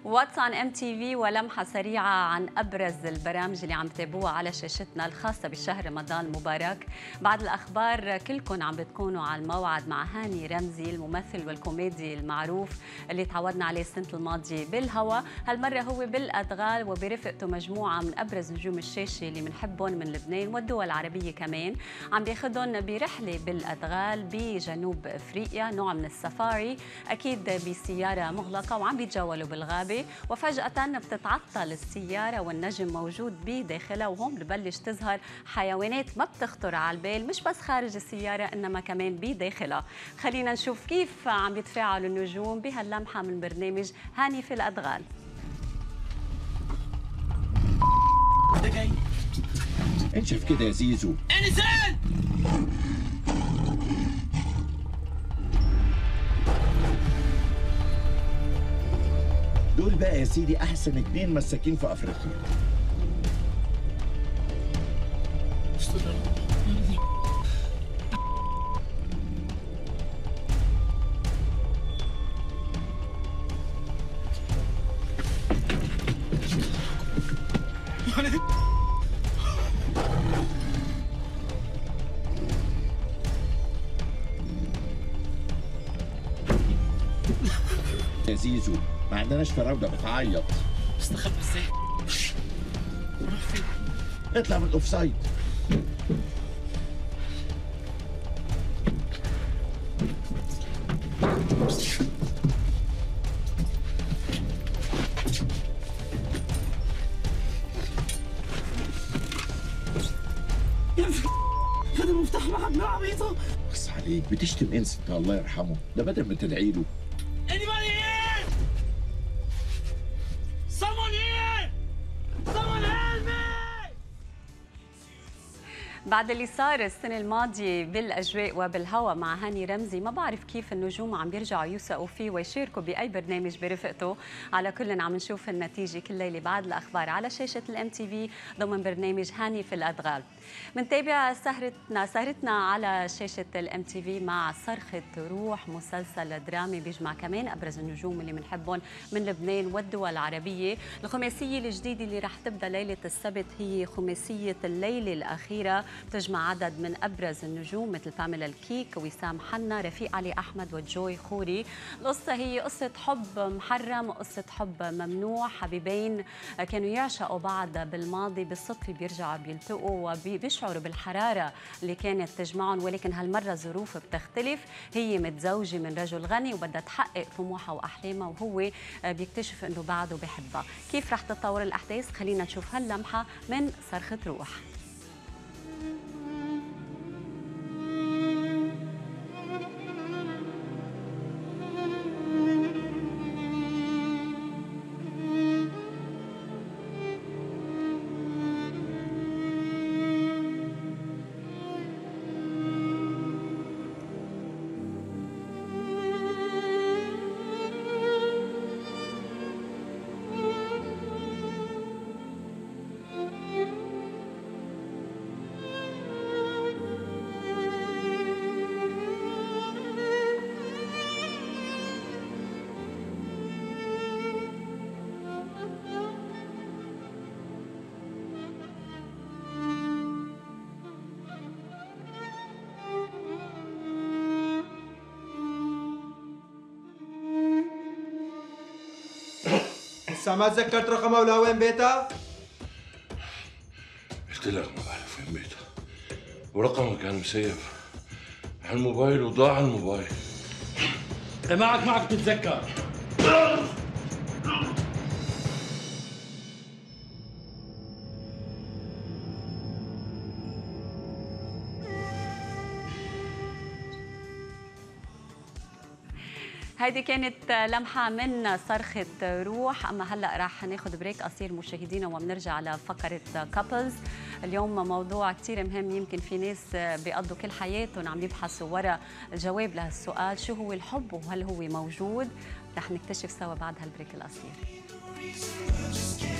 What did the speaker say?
واتس عن ام تي في ولمحه سريعه عن ابرز البرامج اللي عم تتابعوها على شاشتنا الخاصه بشهر رمضان المبارك. بعد الاخبار كلكم عم بتكونوا على الموعد مع هاني رمزي الممثل والكوميدي المعروف اللي تعودنا عليه السنه الماضيه بالهوا. هالمره هو بالادغال وبرفقته مجموعه من ابرز نجوم الشاشه اللي بنحبهم من لبنان والدول العربيه كمان. عم بياخذهم برحله بالادغال بجنوب افريقيا، نوع من السفاري اكيد بسياره مغلقه، وعم بيتجولوا بالغابه وفجأة بتتعطل السيارة والنجم موجود بداخلها، وهون ببلش تظهر حيوانات ما بتخطر على البال، مش بس خارج السيارة إنما كمان بداخلها. خلينا نشوف كيف عم بيتفاعلوا النجوم بهاللمحة من برنامج هاني في الأدغال. انشف كده يا زيزو. انسان دول بقى يا سيدي احسن 2 مساكين في افريقيا. يا زيزو ما عندناش فراوده بتعيط. استخبى ازاي؟ روح فين؟ اطلع من الاوفسايد. خد المفتاح معك يا عبيطه. بس عليك بتشتم انس انت، الله يرحمه، ده بدل ما تدعي له. Anybody here? Someone here! Someone help me! بعد اللي صار السنة الماضية بالأجواء وبالهوا مع هاني رمزي، ما بعرف كيف النجوم عم بيرجعوا يوثقوا فيه ويشاركوا بأي برنامج برفقته. على كل عم نشوف النتيجة كل ليلة بعد الأخبار على شاشة الام تي في ضمن برنامج هاني في الأدغال. منتابع سهرتنا على شاشة الام تي في مع صرخة روح، مسلسل درامي بيجمع كمان أبرز النجوم اللي بنحبهم من لبنان والدول العربية. الخماسية الجديدة اللي رح تبدأ ليلة السبت هي خماسية الليلة الأخيرة، بتجمع عدد من أبرز النجوم مثل باميلا الكيك، وسام حنا، رفيق علي أحمد وجوي خوري. القصة هي قصة حب محرم وقصة حب ممنوع، حبيبين كانوا يعشقوا بعض بالماضي، بالصدفة بيرجعوا بيلتقوا وبيشعروا بالحرارة اللي كانت تجمعهم، ولكن هالمرة الظروف بتختلف. هي متزوجة من رجل غني وبدها تحقق طموحها وأحلامها، وهو بيكتشف أنه بعده بحبها. كيف رح تتطور الأحداث؟ خلينا نشوف هاللمحة من صرخة روح. لسه ما تذكرت رقمها ولا وين بيتها؟ قلت لك ما بعرف وين بيتها، ورقمها كان مسيف على الموبايل وضاع الموبايل. معك تتذكر. هيدي كانت لمحة من صرخة روح. أما هلأ راح ناخد بريك قصير مشاهدينا وبنرجع لفقرة كابلز. اليوم موضوع كتير مهم، يمكن في ناس بيقضوا كل حياتهم عم يبحثوا وراء الجواب لهالسؤال، شو هو الحب وهل هو موجود؟ رح نكتشف سوا بعد هالبريك القصير.